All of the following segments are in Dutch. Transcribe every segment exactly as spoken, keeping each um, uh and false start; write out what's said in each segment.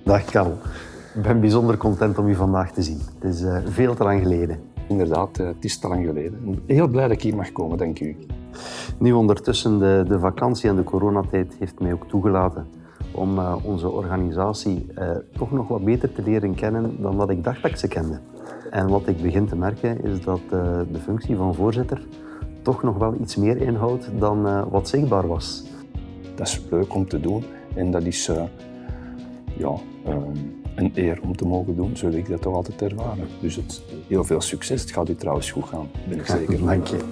Dag Karel. Ik ben bijzonder content om u vandaag te zien. Het is uh, veel te lang geleden. Inderdaad, uh, het is te lang geleden. Heel blij dat ik hier mag komen, dank u. Nu ondertussen, de, de vakantie en de coronatijd heeft mij ook toegelaten om uh, onze organisatie uh, toch nog wat beter te leren kennen dan dat ik dacht dat ik ze kende. En wat ik begin te merken is dat uh, de functie van voorzitter toch nog wel iets meer inhoudt dan uh, wat zichtbaar was. Dat is leuk om te doen en dat is uh, ja, uh, een eer om te mogen doen, zo wil ik dat toch altijd ervaren. Dus het, heel veel succes. Het gaat u trouwens goed gaan, ben ik zeker. Dank je.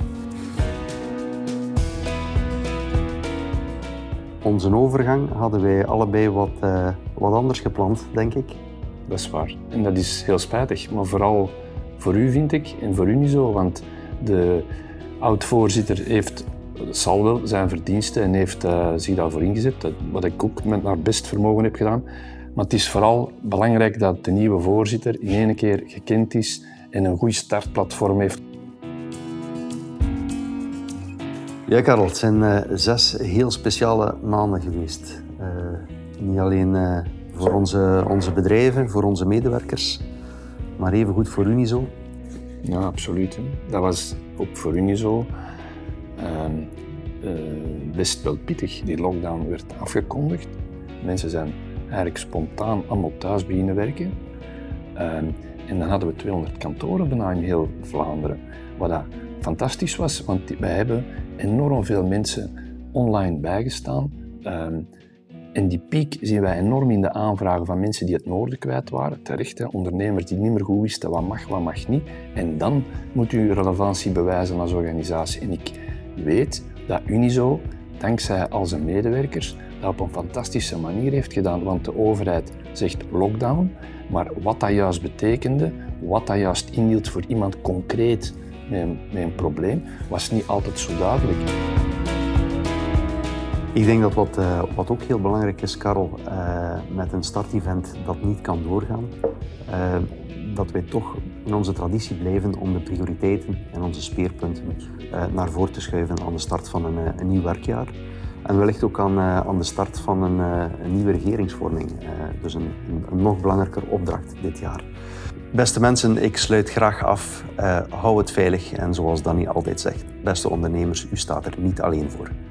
Onze overgang hadden wij allebei wat, uh, wat anders gepland, denk ik. Dat is waar. En dat is heel spijtig. Maar vooral voor u, vind ik, en voor u niet zo. Want de oud-voorzitter heeft, zal wel zijn verdiensten en heeft uh, zich daarvoor ingezet. Dat, wat ik ook met haar best vermogen heb gedaan. Maar het is vooral belangrijk dat de nieuwe voorzitter in één keer gekend is en een goed startplatform heeft. Ja, Karel, het zijn uh, zes heel speciale maanden geweest. Uh, niet alleen uh, voor onze, onze bedrijven, voor onze medewerkers, maar even goed voor Unizo. Ja, absoluut. Hè. Dat was ook voor Unizo uh, uh, best wel pittig. Die lockdown werd afgekondigd. Mensen zijn eigenlijk spontaan allemaal thuis beginnen werken. Uh, en dan hadden we tweehonderd kantoren bijna in heel Vlaanderen. Wat dat fantastisch was, want wij hebben enorm veel mensen online bijgestaan. Um, en die piek zien wij enorm in de aanvragen van mensen die het noorden kwijt waren. Terecht, hè, ondernemers die niet meer goed wisten wat mag, wat mag niet. En dan moet u relevantie bewijzen als organisatie. En ik weet dat Unizo, dankzij al zijn medewerkers, dat op een fantastische manier heeft gedaan. Want de overheid zegt lockdown, maar wat dat juist betekende, wat dat juist inhield voor iemand concreet met een, met een probleem, was niet altijd zo duidelijk. Ik denk dat wat, uh, wat ook heel belangrijk is, Karel, uh, met een startevent dat niet kan doorgaan, uh, dat wij toch in onze traditie blijven om de prioriteiten en onze speerpunten uh, naar voren te schuiven aan de start van een, uh, een nieuw werkjaar. En wellicht ook aan, uh, aan de start van een, uh, een nieuwe regeringsvorming. Uh, dus een, een, een nog belangrijker opdracht dit jaar. Beste mensen, ik sluit graag af. Uh, hou het veilig en zoals Danny altijd zegt, beste ondernemers, u staat er niet alleen voor.